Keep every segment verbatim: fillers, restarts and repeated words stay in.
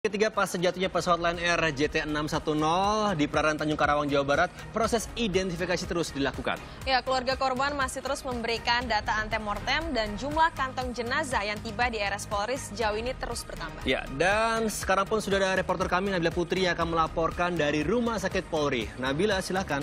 Ketiga pas sejatuhnya pesawat Lion Air J T enam satu nol di perairan Tanjung Karawang, Jawa Barat, proses identifikasi terus dilakukan. Ya, keluarga korban masih terus memberikan data antemortem dan jumlah kantong jenazah yang tiba di R S Polri sejauh ini terus bertambah. Ya, dan sekarang pun sudah ada reporter kami Nabila Putri yang akan melaporkan dari Rumah Sakit Polri. Nabila, silakan.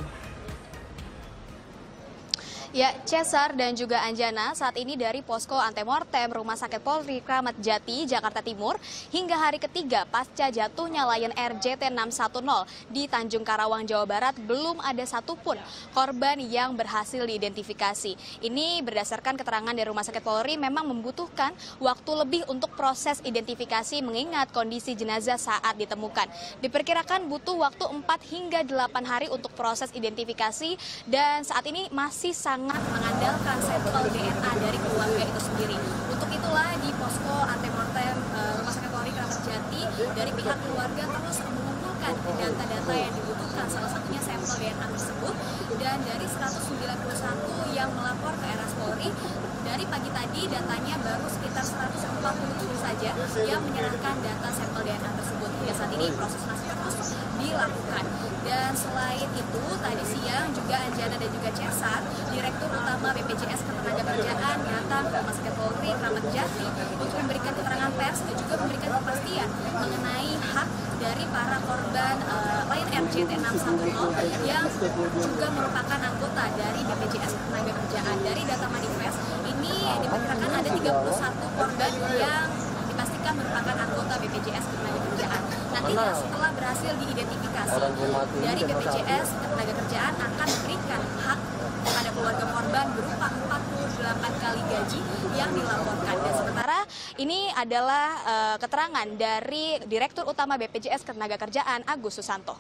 Ya, Cesar dan juga Anjana, saat ini dari posko antemortem Rumah Sakit Polri Kramat Jati, Jakarta Timur, hingga hari ketiga pasca jatuhnya Lion Air J T enam satu nol di Tanjung Karawang, Jawa Barat, belum ada satupun korban yang berhasil diidentifikasi. Ini berdasarkan keterangan dari Rumah Sakit Polri memang membutuhkan waktu lebih untuk proses identifikasi mengingat kondisi jenazah saat ditemukan. Diperkirakan butuh waktu empat hingga delapan hari untuk proses identifikasi dan saat ini masih sangat sangat mengandalkan sampel D N A dari keluarga itu sendiri. Untuk itulah di posko antemortem uh, Rumah Sakit Polri Kramat Jati dari pihak keluarga terus mengumpulkan data-data yang dibutuhkan, salah satunya sampel D N A tersebut. Dan dari seratus sembilan puluh satu yang melapor ke R S Polri, dari pagi tadi datanya baru sekitar seratus empat puluh tujuh saja yang menyerahkan data sampel D N A tersebut. Hingga saat ini proses masih terus dilakukan. Dan selain itu, tadi siang juga Anjana dan juga Cesar, Direktur Utama B P J S Ketenagakerjaan, datang ke Rumah Sakit Polri Kramat Jati untuk memberikan keterangan pers dan juga memberikan kepastian mengenai hak dari para korban uh, Lion Air J T enam satu nol yang juga merupakan anggota dari B P J S Ketenagakerjaan. Dari data manifest ini diperkirakan ada tiga puluh satu korban yang dipastikan merupakan anggota B P J S Ketenagakerjaan. Nantinya setelah berhasil diidentifikasi dari B P J S Ketenagakerjaan akan memberikan hak kepada keluarga korban berupa empat puluh delapan kali gaji yang dilaporkan. Dan sementara ini adalah uh, keterangan dari Direktur Utama B P J S Ketenagakerjaan Agus Susanto.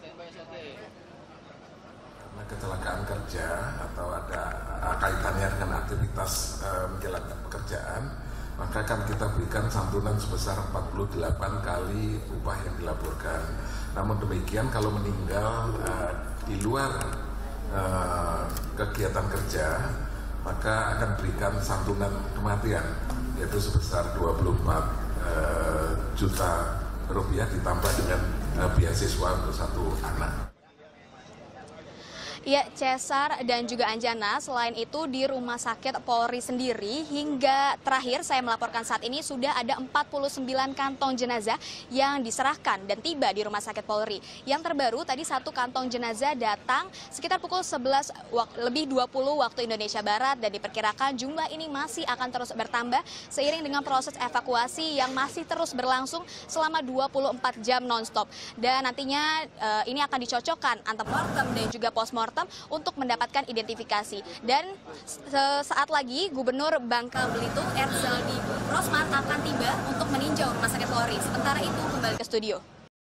Karena kecelakaan kerja atau ada uh, kaitannya dengan aktivitas uh, menjalankan pekerjaan, maka akan kita berikan santunan sebesar empat puluh delapan kali upah yang dilaporkan. Namun demikian kalau meninggal uh, di luar uh, kegiatan kerja, maka akan berikan santunan kematian, yaitu sebesar dua puluh empat uh, juta rupiah ditambah dengan uh, beasiswa untuk satu anak. Ya, Cesar dan juga Anjana, selain itu di Rumah Sakit Polri sendiri hingga terakhir saya melaporkan saat ini sudah ada empat puluh sembilan kantong jenazah yang diserahkan dan tiba di Rumah Sakit Polri. Yang terbaru tadi satu kantong jenazah datang sekitar pukul sebelas lebih dua puluh waktu Indonesia Barat dan diperkirakan jumlah ini masih akan terus bertambah seiring dengan proses evakuasi yang masih terus berlangsung selama dua puluh empat jam nonstop. Dan nantinya uh, ini akan dicocokkan antemortem dan juga postmortem untuk mendapatkan identifikasi. Dan sesaat lagi Gubernur Bangka Belitung Erzaldi Rosman akan tiba untuk meninjau Rumah Sakit Polri. Sementara itu kembali ke studio.